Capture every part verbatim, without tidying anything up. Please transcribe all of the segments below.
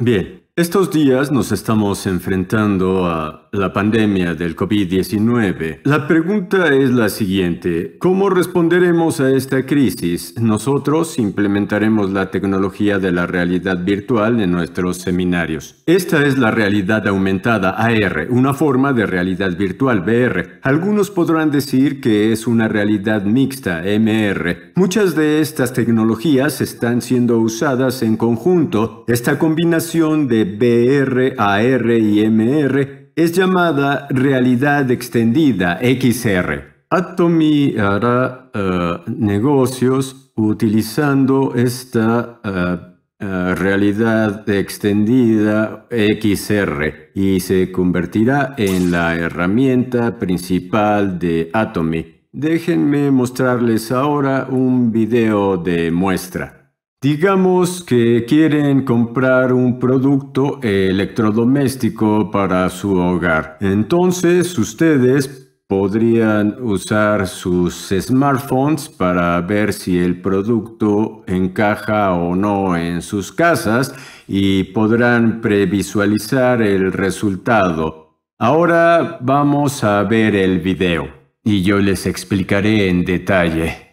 Bien, estos días nos estamos enfrentando a la pandemia del COVID diecinueve. La pregunta es la siguiente: ¿cómo responderemos a esta crisis? Nosotros implementaremos la tecnología de la realidad virtual en nuestros seminarios. Esta es la realidad aumentada A R, una forma de realidad virtual V R. Algunos podrán decir que es una realidad mixta M R. Muchas de estas tecnologías están siendo usadas en conjunto. Esta combinación de V R, A R y M R es llamada realidad extendida X R. Atomy hará uh, negocios utilizando esta uh, uh, realidad extendida X R y se convertirá en la herramienta principal de Atomy. Déjenme mostrarles ahora un video de muestra. Digamos que quieren comprar un producto electrodoméstico para su hogar. Entonces, ustedes podrían usar sus smartphones para ver si el producto encaja o no en sus casas y podrán previsualizar el resultado. Ahora vamos a ver el video y yo les explicaré en detalle.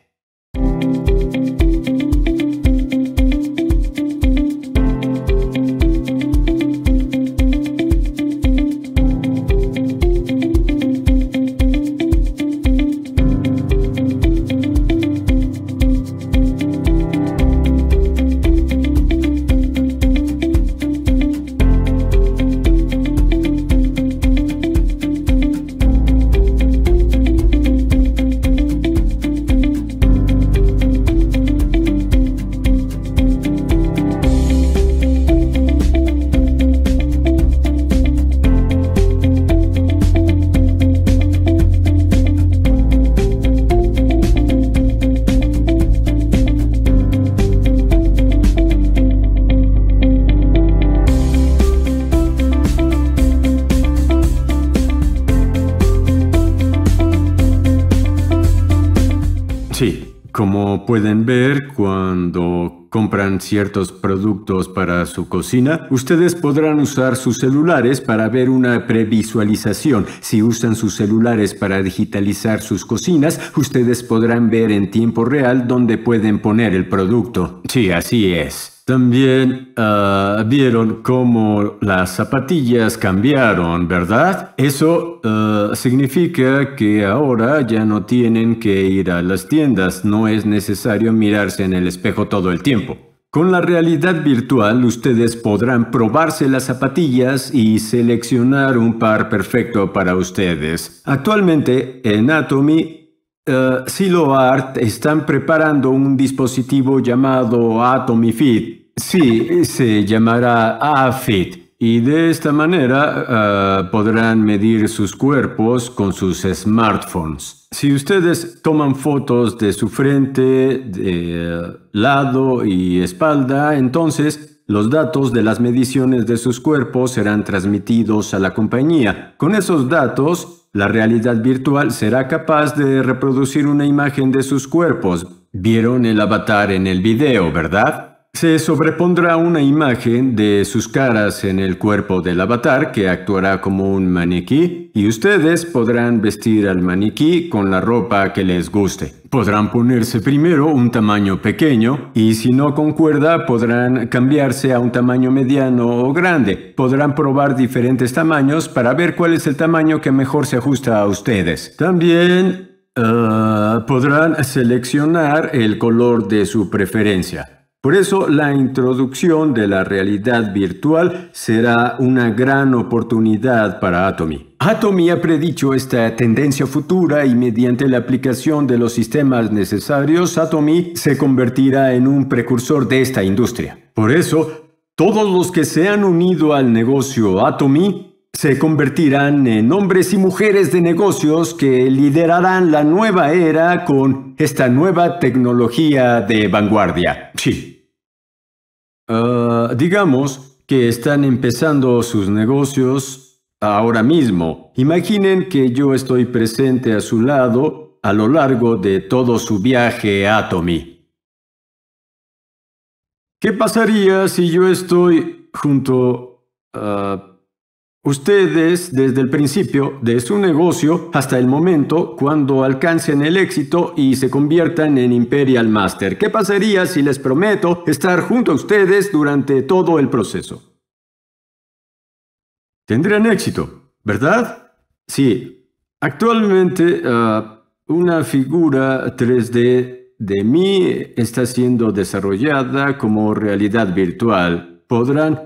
Sí, como pueden ver, cuando compran ciertos productos para su cocina, ustedes podrán usar sus celulares para ver una previsualización. Si usan sus celulares para digitalizar sus cocinas, ustedes podrán ver en tiempo real dónde pueden poner el producto. Sí, así es. También uh, vieron cómo las zapatillas cambiaron, ¿verdad? Eso uh, significa que ahora ya no tienen que ir a las tiendas, no es necesario mirarse en el espejo todo el tiempo. Con la realidad virtual, ustedes podrán probarse las zapatillas y seleccionar un par perfecto para ustedes. Actualmente, en Atomy, Uh, SiloArt están preparando un dispositivo llamado Atomy Fit. Sí, se llamará A-Fit. Y de esta manera uh, podrán medir sus cuerpos con sus smartphones. Si ustedes toman fotos de su frente, de uh, lado y espalda, entonces los datos de las mediciones de sus cuerpos serán transmitidos a la compañía. Con esos datos, la realidad virtual será capaz de reproducir una imagen de sus cuerpos. Vieron el avatar en el video, ¿verdad? Se sobrepondrá una imagen de sus caras en el cuerpo del avatar que actuará como un maniquí y ustedes podrán vestir al maniquí con la ropa que les guste. Podrán ponerse primero un tamaño pequeño y si no concuerda podrán cambiarse a un tamaño mediano o grande. Podrán probar diferentes tamaños para ver cuál es el tamaño que mejor se ajusta a ustedes. También uh, podrán seleccionar el color de su preferencia. Por eso, la introducción de la realidad virtual será una gran oportunidad para Atomy. Atomy ha predicho esta tendencia futura y mediante la aplicación de los sistemas necesarios, Atomy se convertirá en un precursor de esta industria. Por eso, todos los que se han unido al negocio Atomy se convertirán en hombres y mujeres de negocios que liderarán la nueva era con esta nueva tecnología de vanguardia. Sí. Uh, digamos que están empezando sus negocios ahora mismo. Imaginen que yo estoy presente a su lado a lo largo de todo su viaje Atomy. ¿Qué pasaría si yo estoy junto a ustedes desde el principio de su negocio hasta el momento cuando alcancen el éxito y se conviertan en Imperial Master. ¿Qué pasaría si les prometo estar junto a ustedes durante todo el proceso? Tendrán éxito, ¿verdad? Sí. Actualmente, uh, una figura tres D de mí está siendo desarrollada como realidad virtual. Podrán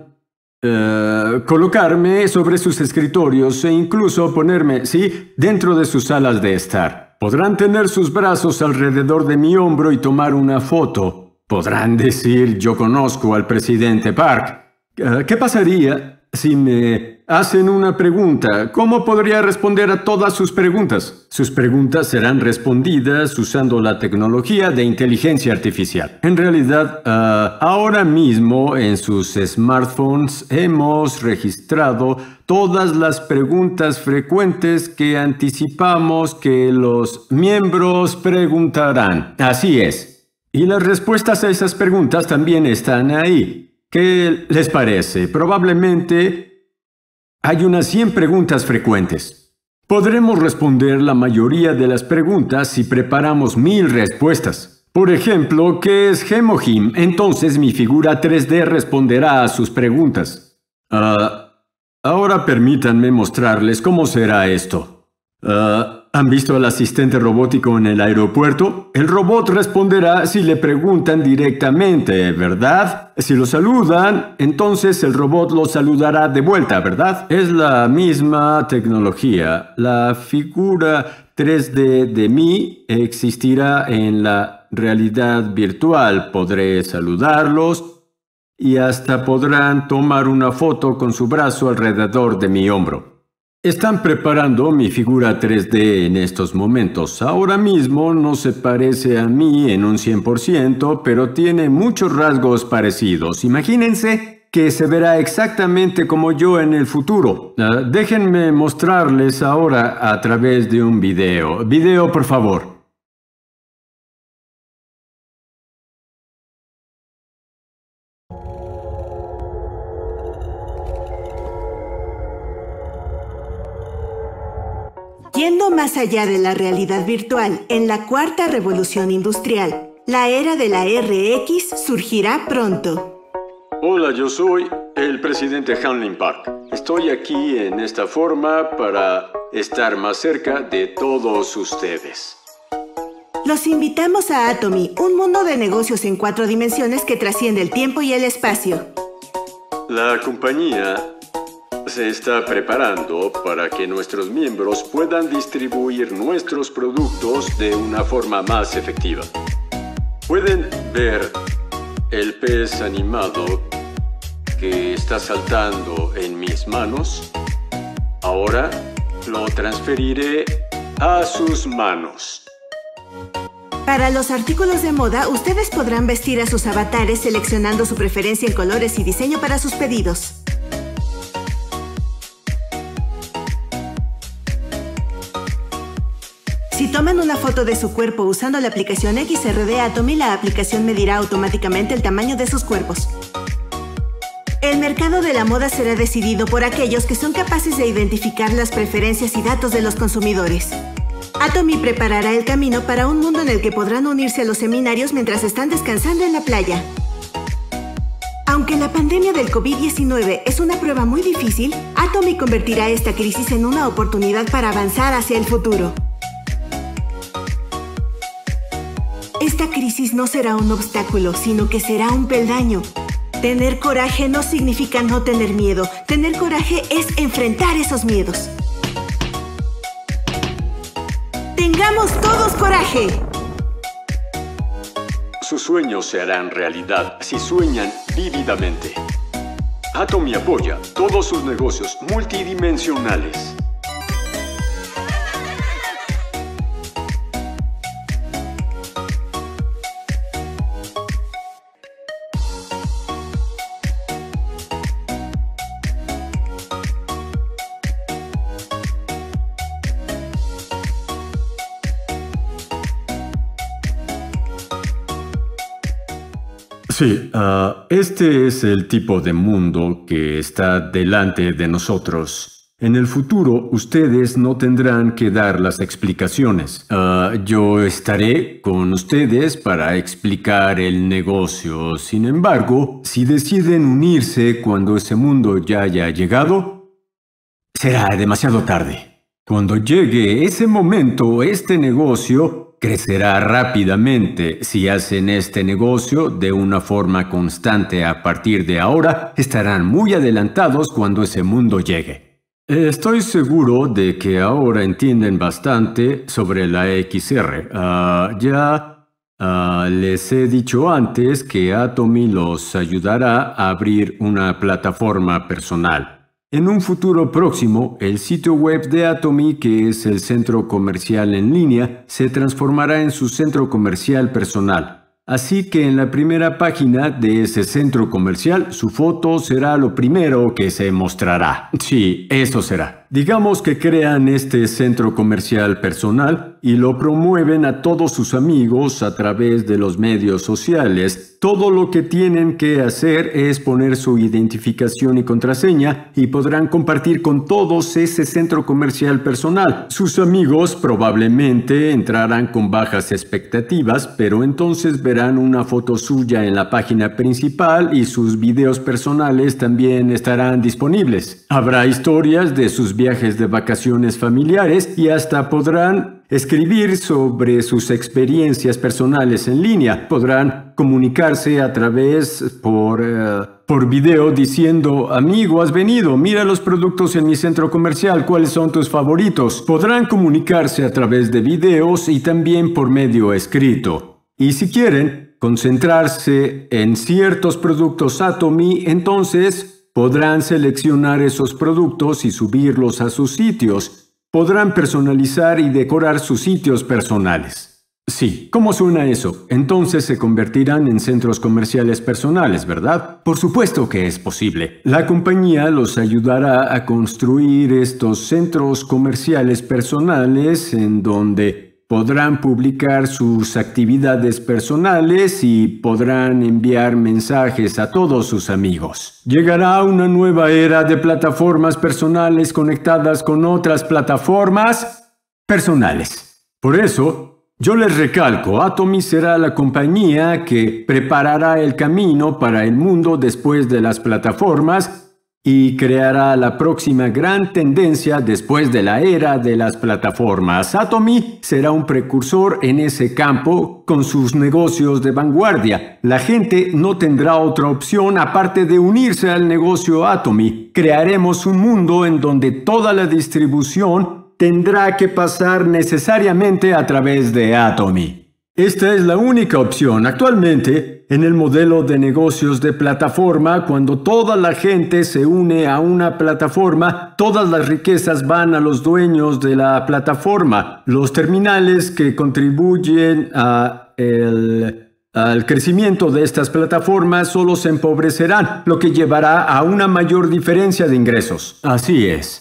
Uh, colocarme sobre sus escritorios e incluso ponerme, sí, dentro de sus salas de estar. Podrán tener sus brazos alrededor de mi hombro y tomar una foto. Podrán decir, yo conozco al presidente Park. Uh, ¿Qué pasaría si me hacen una pregunta? ¿Cómo podría responder a todas sus preguntas? Sus preguntas serán respondidas usando la tecnología de inteligencia artificial. En realidad, uh, ahora mismo en sus smartphones hemos registrado todas las preguntas frecuentes que anticipamos que los miembros preguntarán. Así es. Y las respuestas a esas preguntas también están ahí. ¿Qué les parece? Probablemente hay unas cien preguntas frecuentes. Podremos responder la mayoría de las preguntas si preparamos mil respuestas. Por ejemplo, ¿qué es Gemohim? Entonces mi figura tres D responderá a sus preguntas. Uh, ahora permítanme mostrarles cómo será esto. Uh, ¿Han visto al asistente robótico en el aeropuerto? El robot responderá si le preguntan directamente, ¿verdad? Si lo saludan, entonces el robot lo saludará de vuelta, ¿verdad? Es la misma tecnología. La figura tres D de mí existirá en la realidad virtual. Podré saludarlos y hasta podrán tomar una foto con su brazo alrededor de mi hombro. Están preparando mi figura tres D en estos momentos. Ahora mismo no se parece a mí en un cien por ciento, pero tiene muchos rasgos parecidos. Imagínense que se verá exactamente como yo en el futuro. Uh, déjenme mostrarles ahora a través de un video. Video, por favor. Yendo más allá de la realidad virtual, en la cuarta revolución industrial, la era de la R X surgirá pronto. Hola, yo soy el presidente Hanlin Park. Estoy aquí en esta forma para estar más cerca de todos ustedes. Los invitamos a Atomy, un mundo de negocios en cuatro dimensiones que trasciende el tiempo y el espacio. La compañía se está preparando para que nuestros miembros puedan distribuir nuestros productos de una forma más efectiva. Pueden ver el pez animado que está saltando en mis manos. Ahora lo transferiré a sus manos. Para los artículos de moda, ustedes podrán vestir a sus avatares seleccionando su preferencia en colores y diseño para sus pedidos. Si toman una foto de su cuerpo usando la aplicación X R de Atomy, la aplicación medirá automáticamente el tamaño de sus cuerpos. El mercado de la moda será decidido por aquellos que son capaces de identificar las preferencias y datos de los consumidores. Atomy preparará el camino para un mundo en el que podrán unirse a los seminarios mientras están descansando en la playa. Aunque la pandemia del COVID diecinueve es una prueba muy difícil, Atomy convertirá esta crisis en una oportunidad para avanzar hacia el futuro. Esta crisis no será un obstáculo, sino que será un peldaño. Tener coraje no significa no tener miedo. Tener coraje es enfrentar esos miedos. ¡Tengamos todos coraje! Sus sueños se harán realidad si sueñan vívidamente. Atomy apoya todos sus negocios multidimensionales. Sí, uh, este es el tipo de mundo que está delante de nosotros. En el futuro, ustedes no tendrán que dar las explicaciones. Uh, yo estaré con ustedes para explicar el negocio. Sin embargo, si deciden unirse cuando ese mundo ya haya llegado, será demasiado tarde. Cuando llegue ese momento, este negocio crecerá rápidamente. Si hacen este negocio de una forma constante a partir de ahora, estarán muy adelantados cuando ese mundo llegue. Estoy seguro de que ahora entienden bastante sobre la X R. Uh, ya uh, les he dicho antes que Atomy los ayudará a abrir una plataforma personal. En un futuro próximo, el sitio web de Atomy, que es el centro comercial en línea, se transformará en su centro comercial personal. Así que en la primera página de ese centro comercial, su foto será lo primero que se mostrará. Sí, eso será. Digamos que crean este centro comercial personal y lo promueven a todos sus amigos a través de los medios sociales. Todo lo que tienen que hacer es poner su identificación y contraseña y podrán compartir con todos ese centro comercial personal. Sus amigos probablemente entrarán con bajas expectativas, pero entonces verán una foto suya en la página principal y sus videos personales también estarán disponibles. Habrá historias de sus viajes de vacaciones familiares y hasta podrán escribir sobre sus experiencias personales en línea. Podrán comunicarse a través por, uh, por video diciendo: amigo, has venido, mira los productos en mi centro comercial, ¿cuáles son tus favoritos? Podrán comunicarse a través de videos y también por medio escrito. Y si quieren concentrarse en ciertos productos Atomy, entonces podrán seleccionar esos productos y subirlos a sus sitios. Podrán personalizar y decorar sus sitios personales. Sí, ¿cómo suena eso? Entonces se convertirán en centros comerciales personales, ¿verdad? Por supuesto que es posible. La compañía los ayudará a construir estos centros comerciales personales en donde podrán publicar sus actividades personales y podrán enviar mensajes a todos sus amigos. Llegará una nueva era de plataformas personales conectadas con otras plataformas personales. Por eso, yo les recalco, Atomy será la compañía que preparará el camino para el mundo después de las plataformas y creará la próxima gran tendencia después de la era de las plataformas. Atomy será un precursor en ese campo con sus negocios de vanguardia. La gente no tendrá otra opción aparte de unirse al negocio Atomy. Crearemos un mundo en donde toda la distribución tendrá que pasar necesariamente a través de Atomy. Esta es la única opción actualmente en el modelo de negocios de plataforma. Cuando toda la gente se une a una plataforma, todas las riquezas van a los dueños de la plataforma. Los terminales que contribuyen a el, al crecimiento de estas plataformas solo se empobrecerán, lo que llevará a una mayor diferencia de ingresos. Así es.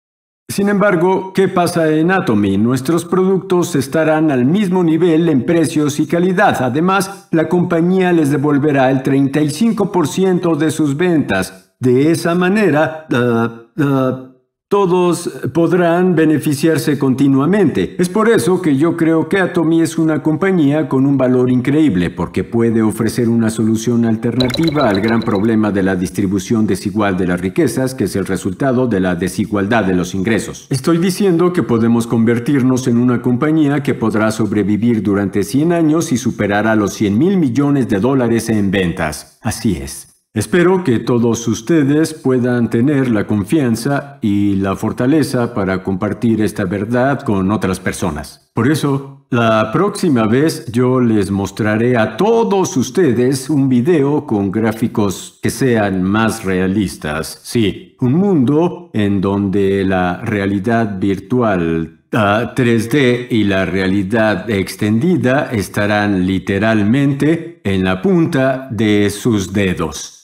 Sin embargo, ¿qué pasa en Atomy? Nuestros productos estarán al mismo nivel en precios y calidad. Además, la compañía les devolverá el treinta y cinco por ciento de sus ventas. De esa manera, uh, uh, todos podrán beneficiarse continuamente. Es por eso que yo creo que Atomy es una compañía con un valor increíble, porque puede ofrecer una solución alternativa al gran problema de la distribución desigual de las riquezas, que es el resultado de la desigualdad de los ingresos. Estoy diciendo que podemos convertirnos en una compañía que podrá sobrevivir durante cien años y superará los cien mil millones de dólares en ventas. Así es. Espero que todos ustedes puedan tener la confianza y la fortaleza para compartir esta verdad con otras personas. Por eso, la próxima vez yo les mostraré a todos ustedes un video con gráficos que sean más realistas. Sí, un mundo en donde la realidad virtual Uh, tres D y la realidad extendida estarán literalmente en la punta de sus dedos.